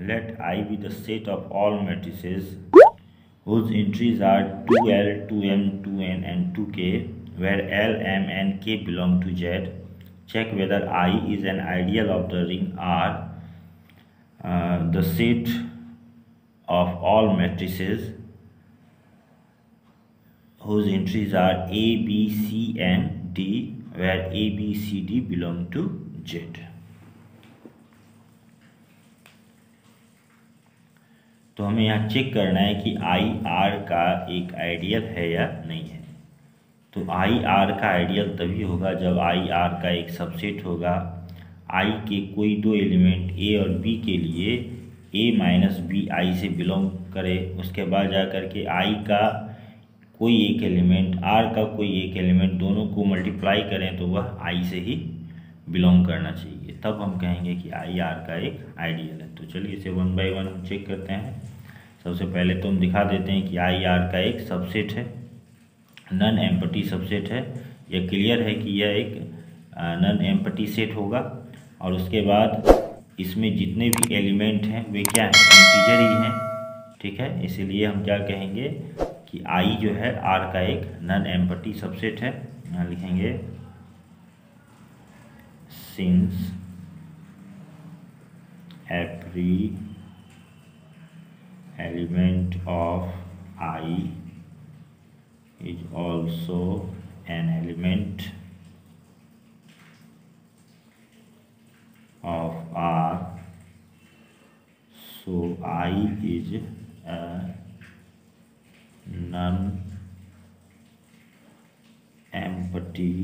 let I be the set of all matrices whose entries are 2L, 2M, 2N and 2K, where L, M and K belong to Z. Check whether I is an ideal of the ring R. The set of all matrices whose entries are A, B, C and D, where A, B, C, D belong to Z. तो हमें यहाँ check करना है कि I R का एक ideal है या नहीं है। तो आई आर का आइडियल तभी होगा जब आई आर का एक सबसेट होगा। आई के कोई दो एलिमेंट ए और बी के लिए ए माइनस बी आई से बिलोंग करे, उसके बाद जा कर के आई का कोई एक एलिमेंट आर का कोई एक एलिमेंट दोनों को मल्टीप्लाई करें तो वह आई से ही बिलोंग करना चाहिए, तब हम कहेंगे कि आई आर का एक आइडियल है। तो चलिए इसे वन बाय वन हम चेक करते हैं। सबसे पहले तो हम दिखा देते हैं कि आई आर का एक सबसेट है, नन एम्पटी सबसेट है। यह क्लियर है कि यह एक नन एम्पटी सेट होगा। और उसके बाद इसमें जितने भी एलिमेंट हैं वे क्या हैं, इंटीजर ही हैं, ठीक है। इसीलिए हम क्या कहेंगे कि आई जो है आर का एक नन एम्पटी सबसेट है। यहाँ लिखेंगे since every element of I is also an element of R, so I is a non-empty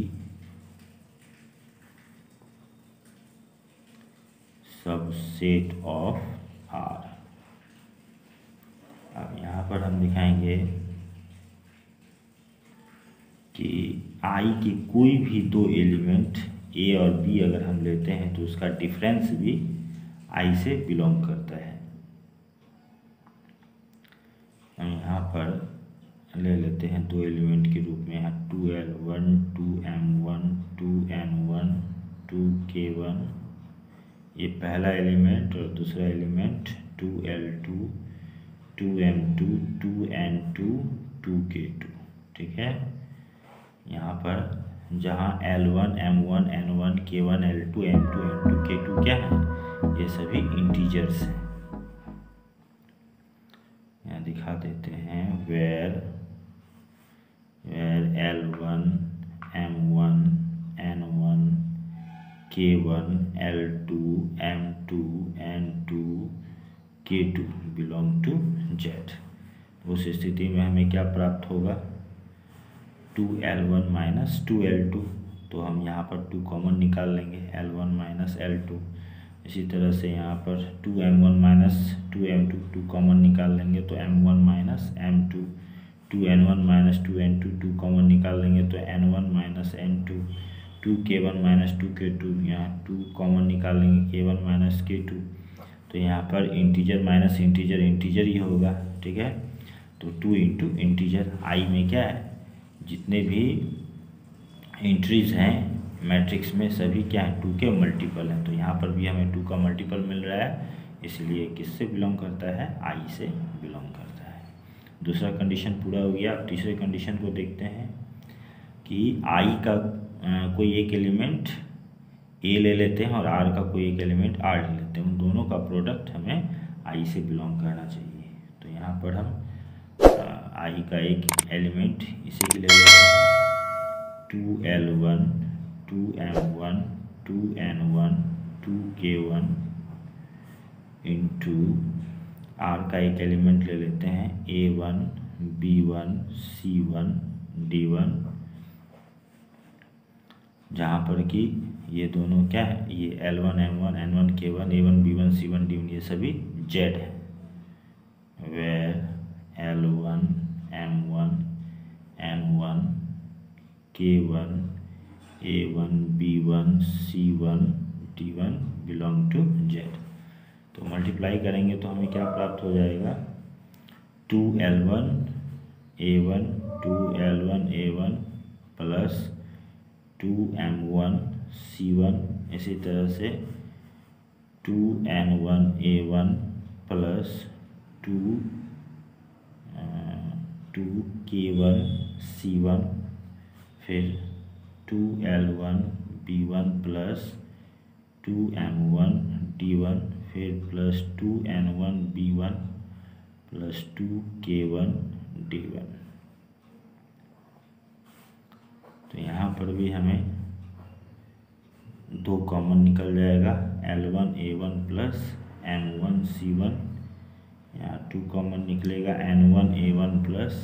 subset of R. अब यहाँ पर हम दिखाएंगे कि आई के कोई भी दो एलिमेंट ए और बी अगर हम लेते हैं तो उसका डिफरेंस भी आई से बिलोंग करता है। हम यहाँ पर ले लेते हैं दो एलिमेंट के रूप में, यहाँ 2L1, 2M1, 2N1, 2K1, ये पहला एलिमेंट और दूसरा element 2L2, 2M2, 2N2, 2K2, ठीक है। यहाँ पर जहाँ L1, M1, N1, K1, L2, M2, N2, K2 क्या है, ये सभी इंटीजर्स हैं। यहाँ दिखा देते हैं where L1, M1, N1, K1, L2, M2, N2, K2 belong to Z। उस स्थिति में हमें क्या प्राप्त होगा, 2L1 माइनस 2L2। तो हम यहाँ पर 2 कॉमन निकाल लेंगे, L1 माइनस L2। इसी तरह से यहाँ पर 2M1 माइनस 2M2 2 कॉमन निकाल लेंगे तो M1 minus M2, 2N1 minus 2N2 2 common निकाल लेंगे तो N1 minus N2, 2K1 minus 2K2, यहाँ 2 कॉमन निकाल लेंगे K1 माइनस K2। तो यहाँ पर इंटीजर माइनस इंटीजर इंटीजर ही होगा, ठीक है। तो 2 इंटू इंटीजर, आई में क्या है, जितने भी एंट्रीज हैं मैट्रिक्स में सभी क्या है, 2 के मल्टीपल हैं। तो यहाँ पर भी हमें 2 का मल्टीपल मिल रहा है, इसलिए किससे बिलोंग करता है, आई से बिलोंग करता है। दूसरा कंडीशन पूरा हो गया। अब तीसरे कंडीशन को देखते हैं कि आई का कोई एक एलिमेंट ए ले लेते हैं और आर का कोई एक एलिमेंट आर ले लेते हैं, उन दोनों का प्रोडक्ट हमें आई से बिलोंग करना चाहिए। तो यहाँ पर हम आई का एक एलिमेंट इसे ही ले लेते हैं, 2L1, 2M1, 2N1, 2K1 into are का एक एलिमेंट ले लेते हैं A1, B1, C1, D1, जहाँ पर कि ये दोनों क्या है, ये L1, M1, N1, K1, A1, B1, C1, D1 ये सभी Z है। where L1, M1, N1, K1, A1, B1, C1, D1 belong to Z। तो मल्टीप्लाई करेंगे तो हमें क्या प्राप्त हो जाएगा, 2L1 A1, 2L1 A1 plus 2M1 C1, इसी तरह से 2N1 A1 plus 2k1 c1 फिर 2l1 b1 plus 2m1 d1 फिर plus 2n1 b1 plus 2k1 d1। तो यहाँ पर भी हमें 2 कॉमन निकल जाएगा, l1 a1 plus m1 c1, यहाँ 2 कॉमन निकलेगा, n1 a1 plus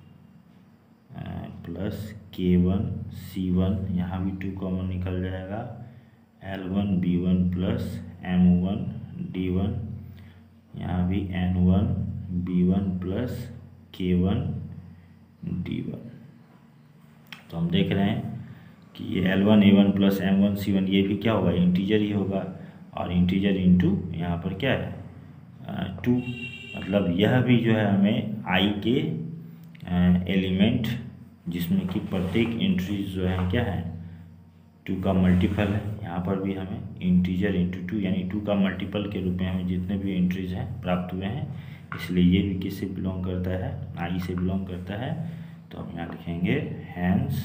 k1 c1, यहाँ भी 2 कॉमन निकल जाएगा, l1 b1 plus m1 d1, यहाँ भी n1 b1 plus k1 d1। तो हम देख रहे हैं कि ये l1 a1 plus m1 c1 ये भी क्या होगा, इंटीजर ही होगा, और इंटीजर इंटू यहाँ पर क्या है 2, मतलब यह भी जो है हमें i के एलिमेंट जिसमें कि प्रत्येक एंट्रीज जो है क्या है 2 का मल्टीपल है। यहाँ पर भी हमें इंटीजर इंटू 2 यानी 2 का मल्टीपल के रूप में हमें जितने भी एंट्रीज हैं प्राप्त हुए हैं, इसलिए ये भी किससे बिलोंग करता है, i से बिलोंग करता है। तो हम यहाँ लिखेंगे hence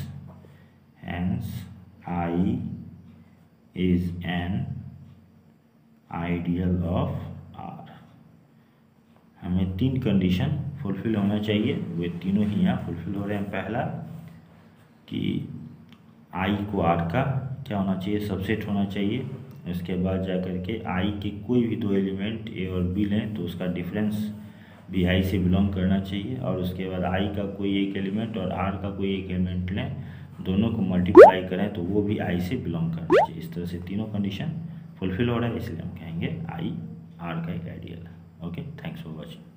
i is an ideal of R। हमें 3 कंडीशन फुलफिल होना चाहिए, वे तीनों ही यहाँ फुलफिल हो रहे हैं। पहला कि i को R का क्या होना चाहिए, सबसेट होना चाहिए। इसके बाद जा कर के i के कोई भी 2 एलिमेंट a और b लें तो उसका डिफरेंस भी i से बिलोंग करना चाहिए, और उसके बाद i का कोई एक एलिमेंट और r का कोई एक एलिमेंट लें, दोनों को मल्टीप्लाई करें तो वो भी i से बिलोंग करना चाहिए। इस तरह से तीनों कंडीशन फुलफिल हो रहा है, इसलिए हम कहेंगे i R का एक आइडियल है। Okay, thanks for watching.